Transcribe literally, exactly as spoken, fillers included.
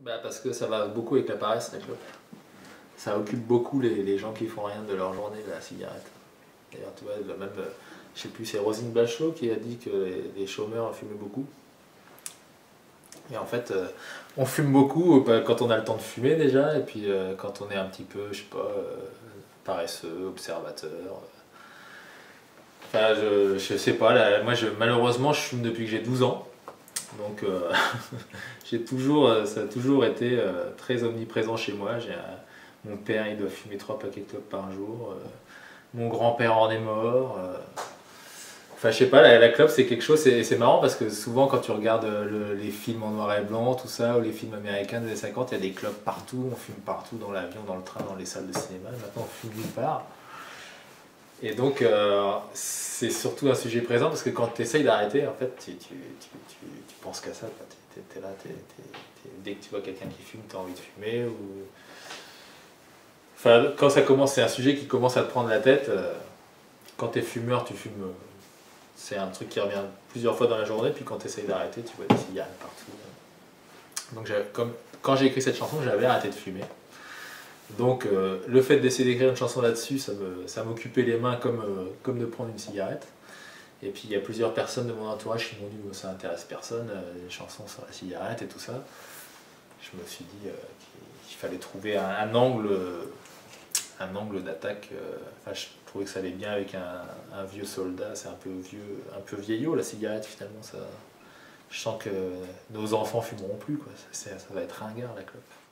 Bah parce que ça va beaucoup avec la paresse, la clope. Ça occupe beaucoup les, les gens qui font rien de leur journée, la cigarette. D'ailleurs, tu vois, même, euh, je sais plus, c'est Roselyne Bachelot qui a dit que les, les chômeurs fumaient beaucoup. Et en fait, euh, on fume beaucoup euh, quand on a le temps de fumer déjà, et puis euh, quand on est un petit peu, je sais pas, euh, paresseux, observateur. Enfin, je, je sais pas, là, moi je, malheureusement je fume depuis que j'ai douze ans. Donc euh, j'ai toujours, euh, ça a toujours été euh, très omniprésent chez moi. J'ai un- mon père il doit fumer trois paquets de clopes par jour. euh, mon grand-père en est mort. euh. Enfin je sais pas, la, la clope c'est quelque chose, c'est c'est marrant parce que souvent quand tu regardes euh, le- les films en noir et blanc, tout ça, ou les films américains des années cinquante, il y a des clopes partout, on fume partout, dans l'avion, dans le train, dans les salles de cinéma. Maintenant on fume nulle part. Et donc, euh, c'est surtout un sujet présent parce que quand tu essayes d'arrêter, en fait, tu, tu, tu, tu, tu penses qu'à ça. Tu es, là, t'es, t'es, t'es, dès que tu vois quelqu'un qui fume, tu as envie de fumer. Ou... Enfin, quand ça commence, c'est un sujet qui commence à te prendre la tête. Euh, quand tu es fumeur, tu fumes. Euh, c'est un truc qui revient plusieurs fois dans la journée. Puis quand tu essayes d'arrêter, tu vois des cigarettes partout. Donc, comme, quand j'ai écrit cette chanson, j'avais arrêté de fumer. Donc euh, le fait d'essayer d'écrire une chanson là-dessus, ça me, ça m'occupait les mains comme, euh, comme de prendre une cigarette. Et puis il y a plusieurs personnes de mon entourage qui m'ont dit que ça intéresse personne, euh, les chansons sur la cigarette et tout ça. Je me suis dit euh, qu'il fallait trouver un, un angle, un angle d'attaque. Euh, enfin, je trouvais que ça allait bien avec un, un vieux soldat, c'est un peu vieux, un peu vieillot la cigarette finalement. Ça, je sens que nos enfants fumeront plus, quoi. Ça, ça va être ringard la clope.